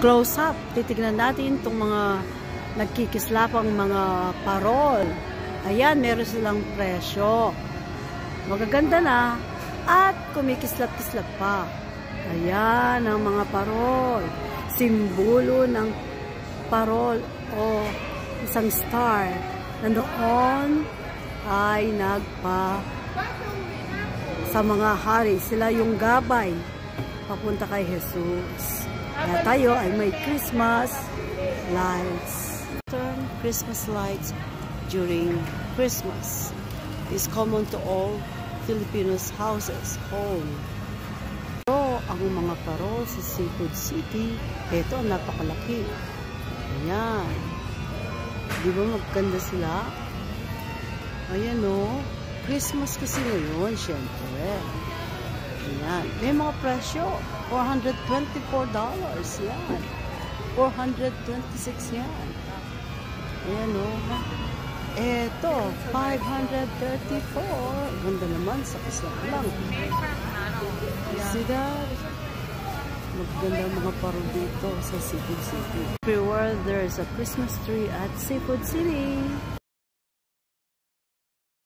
close up. Titignan natin itong mga nagkikislapang mga parol. Ayan, meron silang presyo. Magaganda na at kumikislap-kislap pa. Ayan ang mga parol. Simbolo ng parol o isang star na noon ay sa mga hari. Sila yung gabay papunta kay Jesus. Kaya tayo ay may Christmas lights. Christmas lights during Christmas is common to all Filipinos houses, home. Pero ang mga parol sa Seafood City, ito napakalaki. Ayan. Di ba maganda sila? Ayan o. Christmas kasi ngayon, syempre. Ayan. May mga presyo. $424. Yan. $426 yan. Ayan o. Eto, $534. Ganda naman, sa kisla lang. See that? Maganda mga parol dito sa Seafood City. Everywhere there is a Christmas tree at Seafood City.